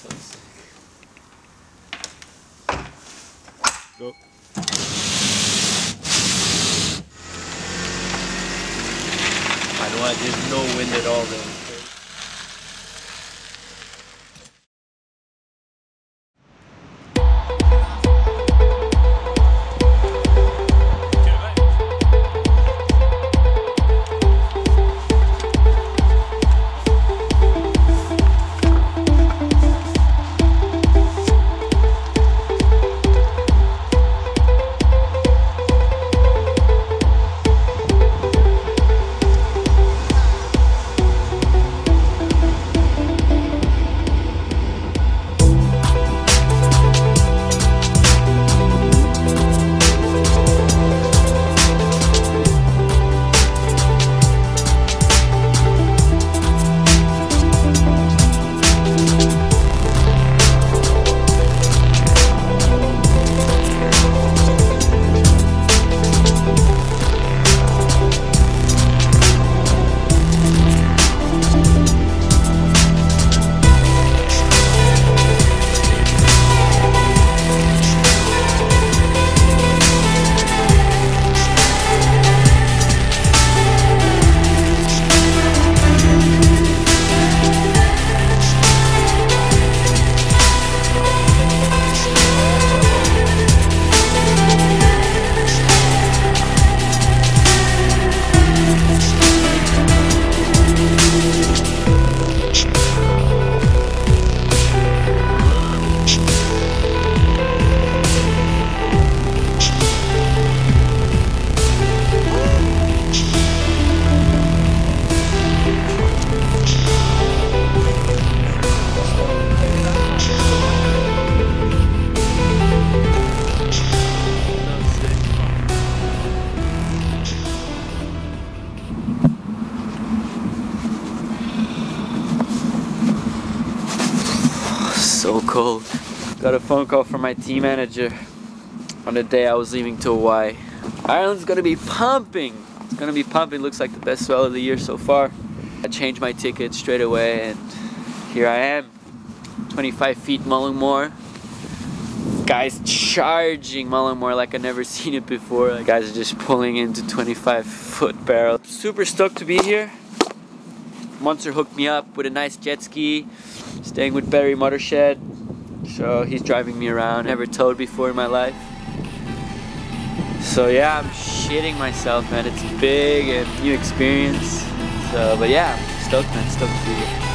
so sick. Go. I know there's no wind at all there. So cold. Got a phone call from my team manager on the day I was leaving to Hawaii. Ireland's gonna be pumping. It's gonna be pumping. Looks like the best swell of the year so far. I changed my ticket straight away and here I am. 25 feet Mullingmore. Guys charging Mullingmore like I've never seen it before. Like, guys are just pulling into 25-foot barrel. Super stoked to be here. Munzer hooked me up with a nice jet ski. Staying with Barry Motorshed, so he's driving me around. Never towed before in my life. So yeah, I'm shitting myself, man. It's big and new experience. So, but yeah, I'm stoked, man. Stoked to be here.